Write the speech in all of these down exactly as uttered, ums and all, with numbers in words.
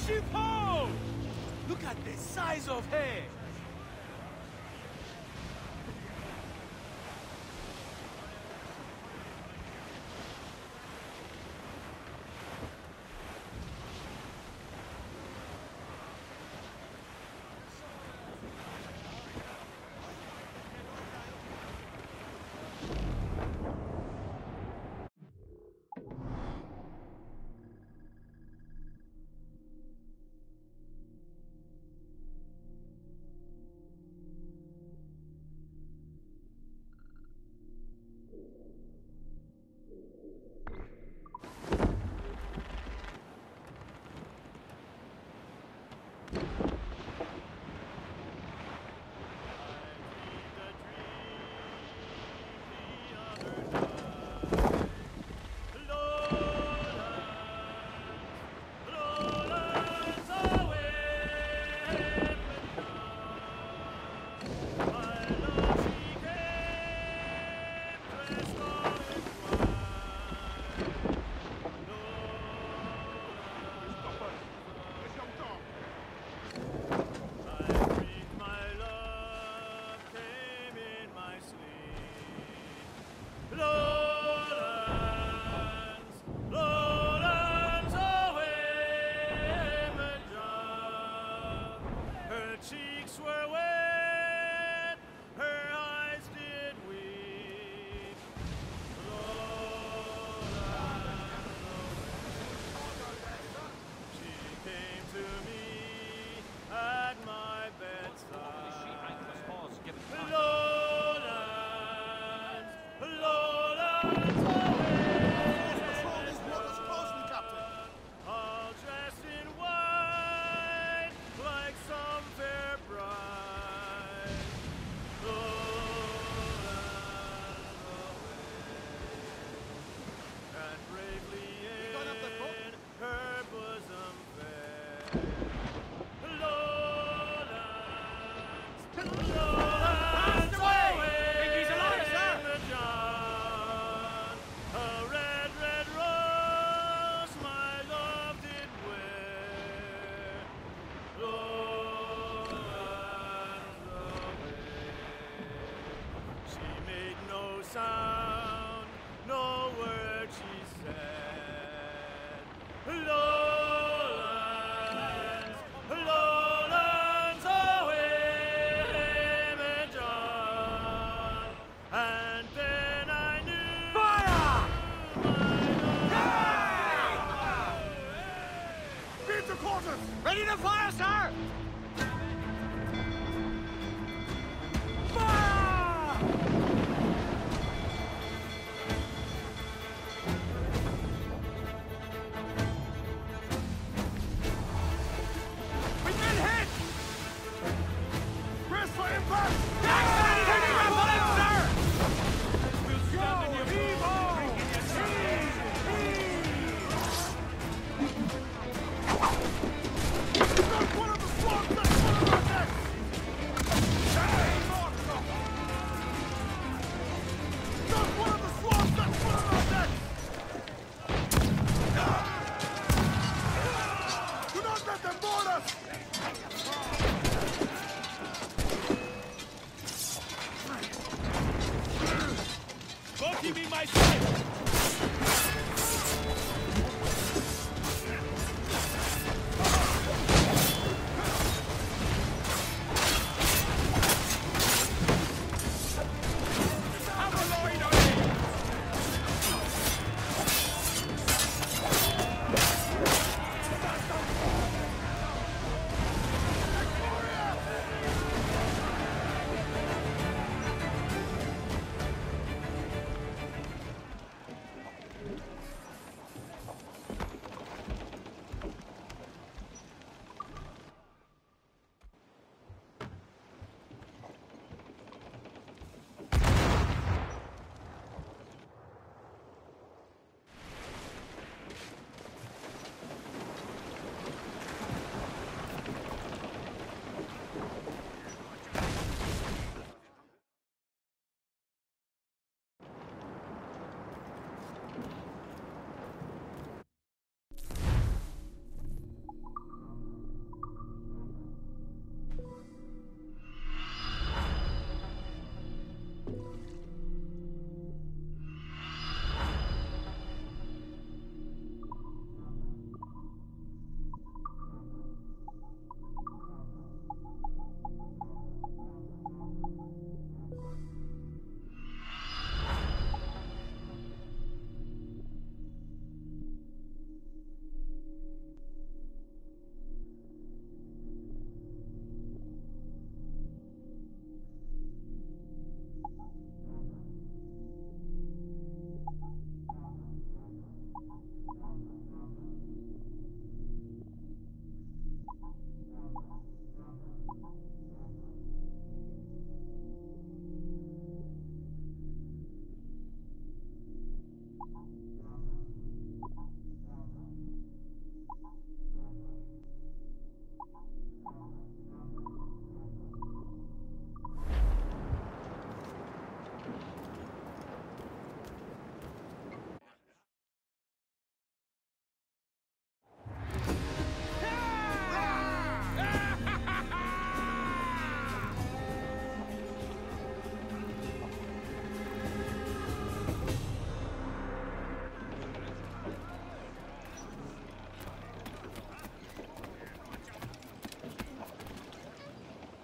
ship home! Look at the size of her!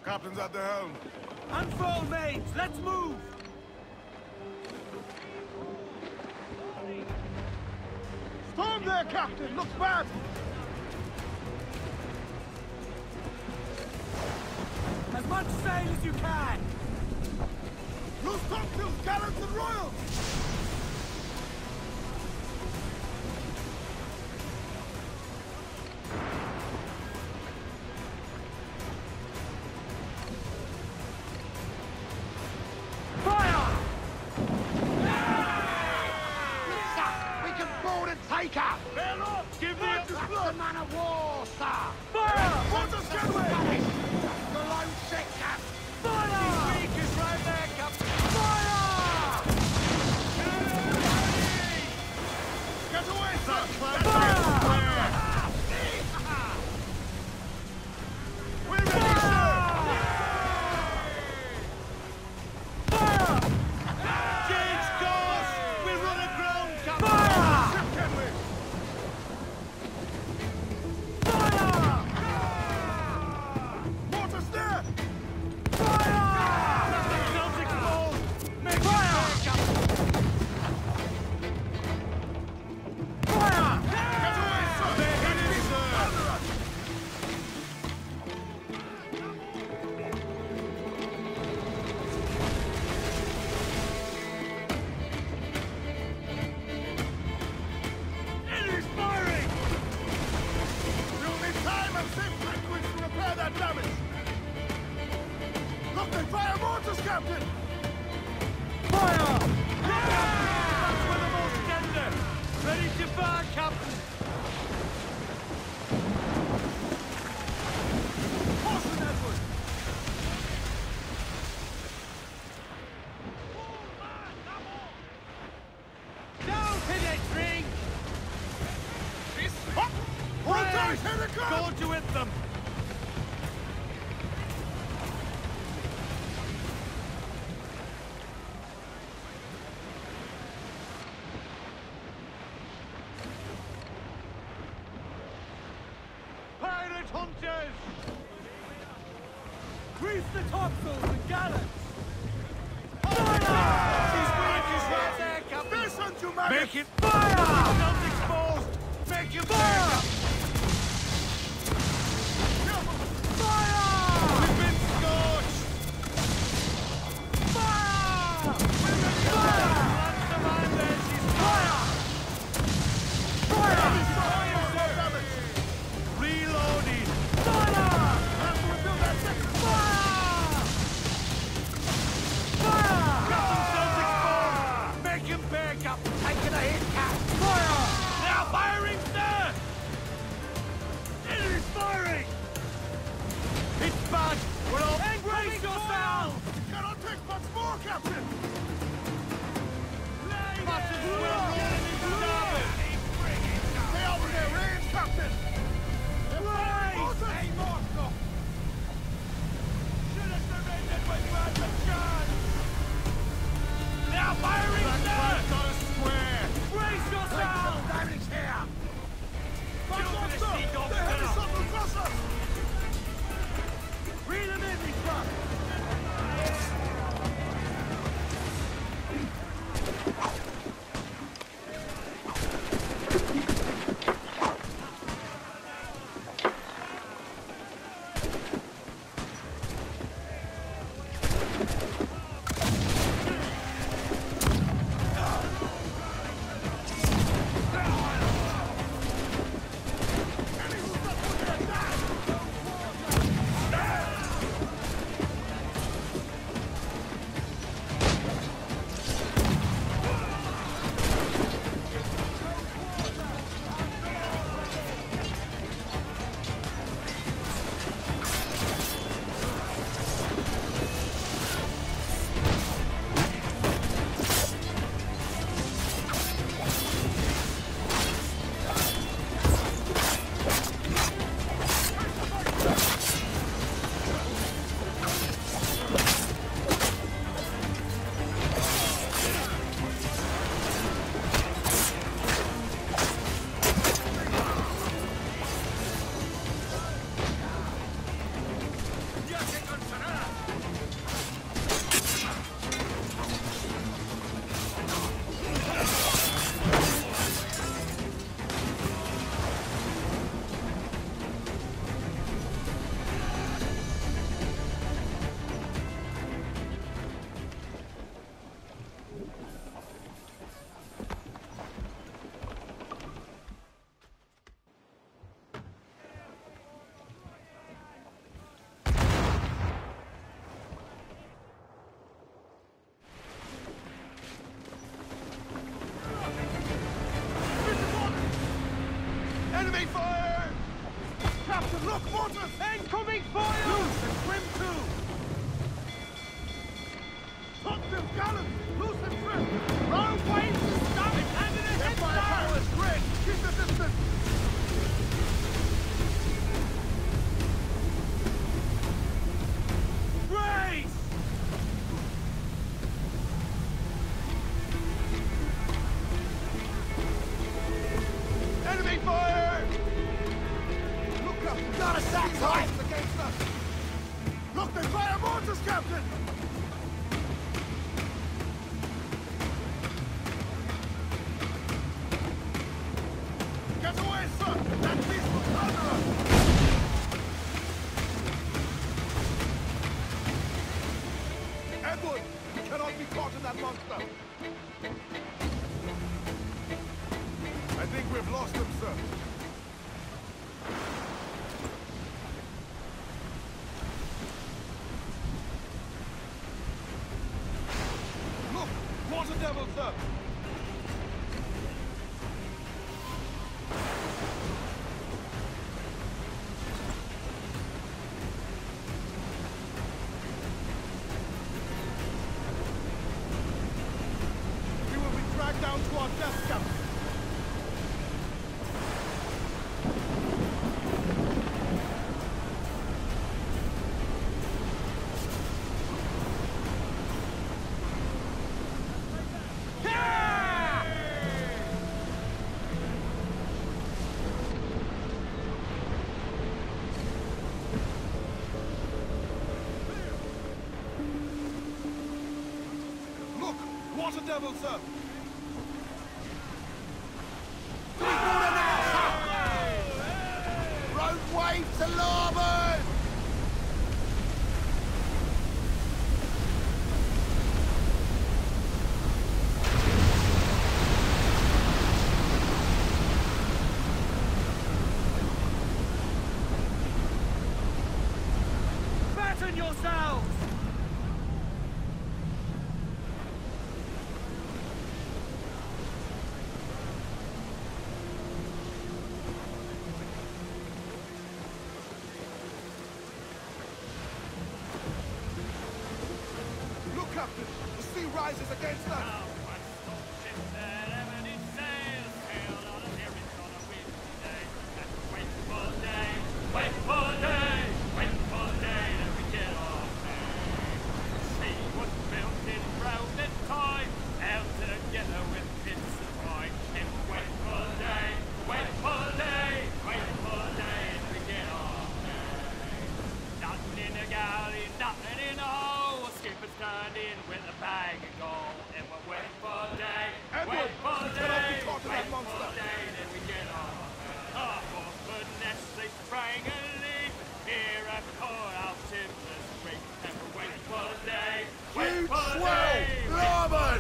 Captain's at the helm. Unfurl, mates! Let's move! Storm there, Captain! Looks bad! As much sail as you can! Loose topsails, gallants and royals! Take her! Man up! Give me March a- is That's blood! the man of war, sir! Fire! Water Scanway! The lone sector! Fire! Weak is right there, Captain! Fire! Get away, sir! Fire! We're ready, sir! Fire! Change course! We'll run aground, Captain! Fire! Ship Kenway! Fire! Water's there! Fire! Don't explode! Make Fire! it, Captain! Fire! Get away, sir! Make it, sir! Under us! Enemy's firing! We'll need time and safe liquids to repair that damage! Look, they fire mortars, Captain! Fire! That's for the most tender! Ready to fire, Captain! Horseman, Edward! Down, Cadet Ring! Up! Hold tight, here they come! Go to hit them! Pirate hunters! Grease the topsails and gallants! She's weak as right there, Captain! Listen, you maggots! Make it Fire! not exposed! Make him Fire! Fire! We've been scorched! Fire! Fire! Land the mine there, she's Fire! Fire! reloading! Fire! Have to rebuild that second Fire! Fire! Captain Sells exposed! Make him pay, Captain! Taking a hit, Cap! Fire! Now firing, sir! Enemy's firing! It's bad! We're all... Brace yourselves! Cannot take much more, Captain! Masses will rolling into starboard! Stay over there, range, Captain! Right! Hey, Marco! Should have surrendered when you had the chance! Now firing, sir! got us square! Brace yourselves! Damage here! You're gonna see Dog They have Killer. something across us! Reel them in, these trucks! Enemy fire! Captain, look, mortars! Incoming fire! Loose and trim too! Topsail gallant! Loose and trim! Row waves to stop it! Hand in a head Empire start! powers grid! Keep the distance! Brace! Enemy fire! Look up! Got a sack tight against us! Look, they fire mortars, Captain! Get away, sir! That beast will thunder us! Edward! We cannot be caught in that monster! I think we've lost them, sir. Look! Water devil, sir! We will be dragged down to our death, Captain. Look! Water devil, sir! Road wave to larboard! Batten yourselves! Look, Captain! The sea rises against us! Edward! We cannot be caught in that monster! Huge swell! Larboard!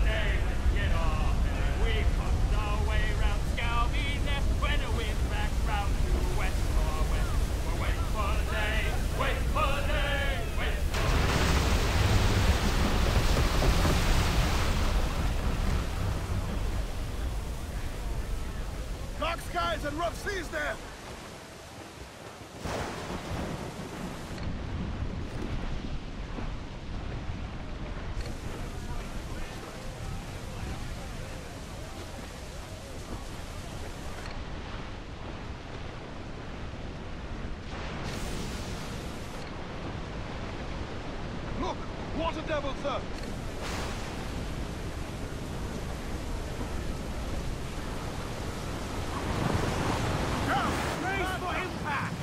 Dark skies and rough seas there! Look! Water devil, sir! Brace for impact!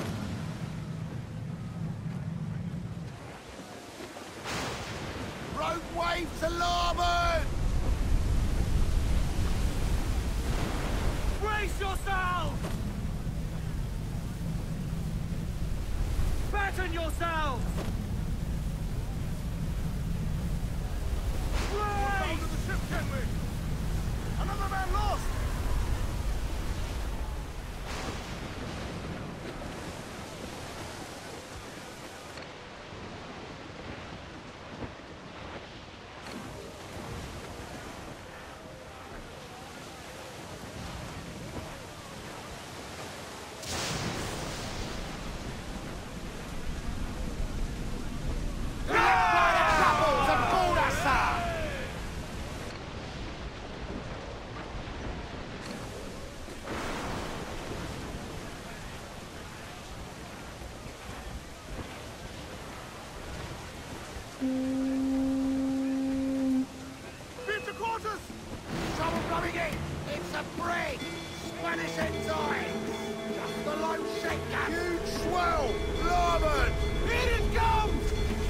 Road wave to larboard! Brace yourselves! Batten yourselves! Down Brace! to the ship, can we? Another man lost! Spanish ensign! Just the low shake, Cap! Huge swell! Larboard! Here it comes!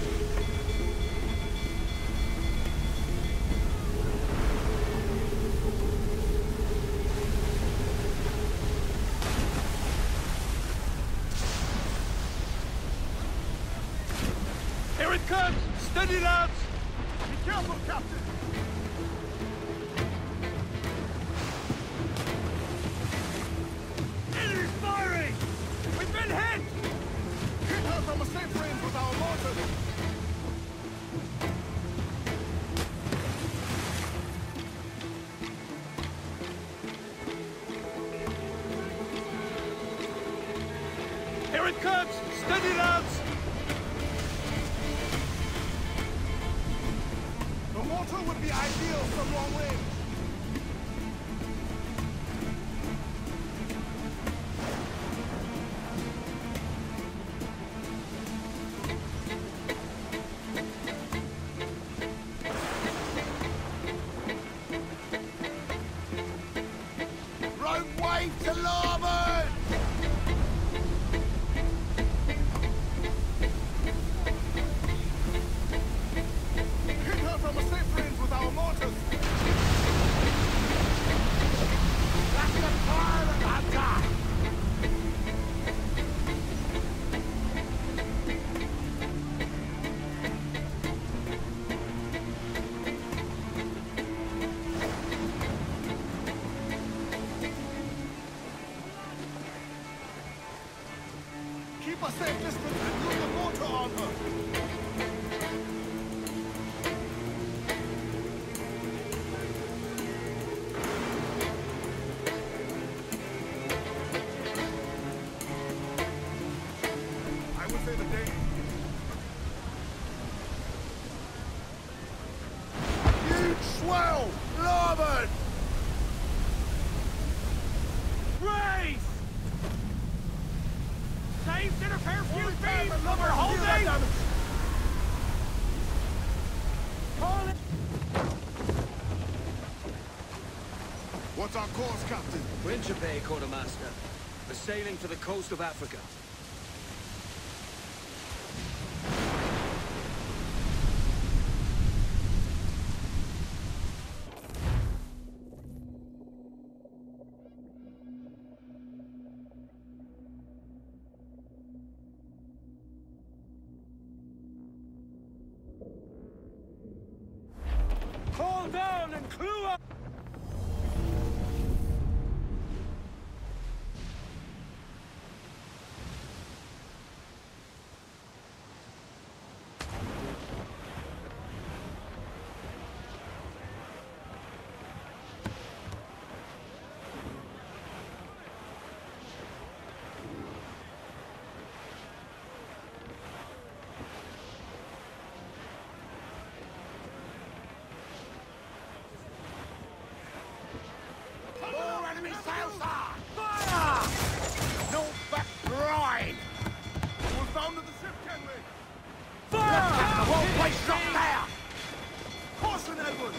Here it comes! Steady, lads! Be careful, Captain! Enemy's firing! We've been hit! Hit her from a safe range with our mortars! Here it comes! Steady, lads! The mortar would be ideal from long range. Rogue wave to larboard! Hit her from a safe range with our mortars! That's the pirate hunter! Keep a safe distance and use the mortar on her! I would say the day. Huge swell! Larboard! Race! Save to the fair few Only beams! time and We're number holding! of damage. Hold it! What's our course, Captain? Winter Bay, Quartermaster. We're sailing for the coast of Africa. Call down and clue up! More enemy sails, sir! Fire! Northback bride! We found the ship, can we? Fire! The whole place shot there! Caution, Edward!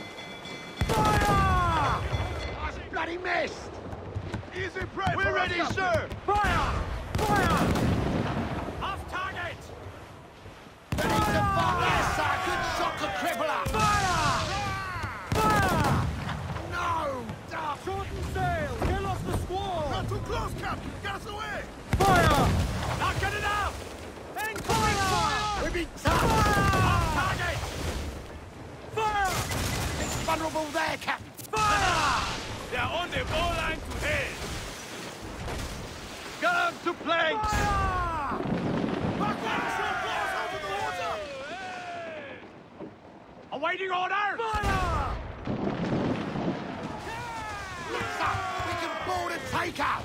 Fire! I bloody missed! Easy prey! We're ready, sir! Fire! Fire! Off target! Ready to fire! Yes, sir! Good shot to cripple her! Fire! Fire! No! Duff! Shorten sail! Get off the squall! Not too close, Captain! Get us away! Fire! Not good enough! Incoming fire! We've been tough! Off target! Fire! It's vulnerable there, Captain! Fire! They're on the ball line to head! Gun to planks! Fire! Back on, over the water! Awaiting orders! Fire! Look, sir! We can board and take out!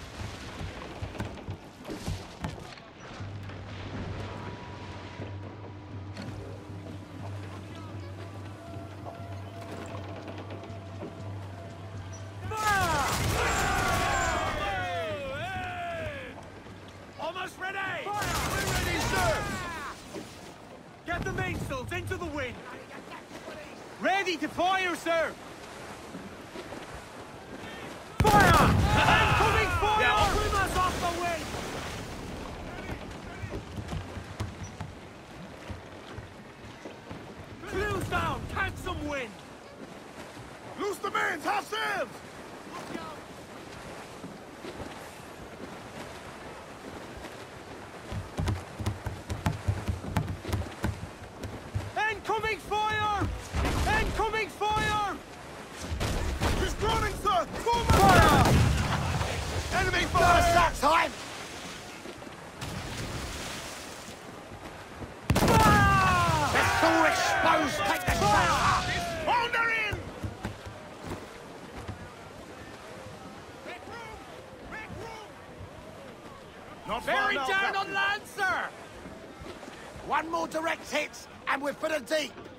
Almost ready! Fire! We're ready, sir! Get the mainsails into the wind! Ready to fire, sir! Fire! Those take the shot! Hold her in! Not far Bearing now, down Captain. on land, sir! One more direct hit, and we're for the deep.